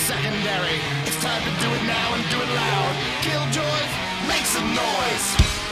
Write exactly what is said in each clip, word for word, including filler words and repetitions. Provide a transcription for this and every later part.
secondary. It's time to do it now and do it loud. Killjoy, make some noise.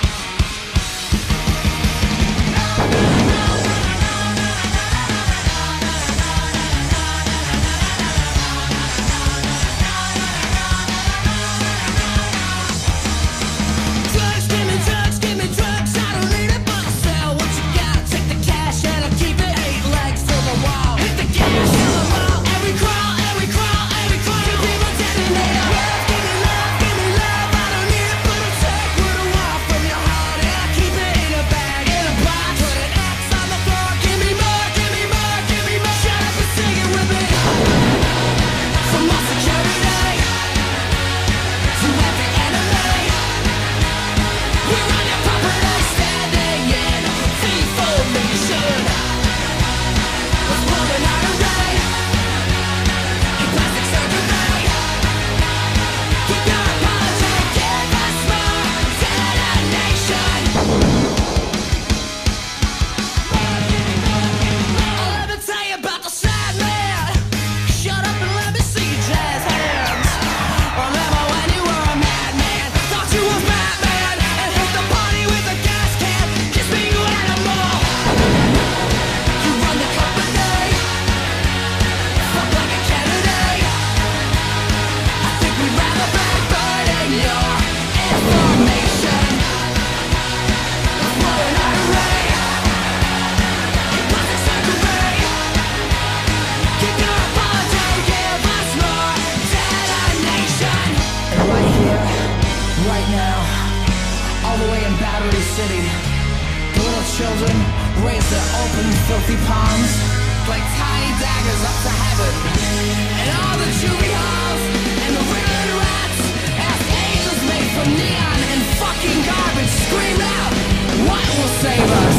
City. The little children raise their open, filthy palms like tiny daggers up to heaven. And all the juvie halls and the riddling rats ask angels made from neon and fucking garbage scream out, what will save us?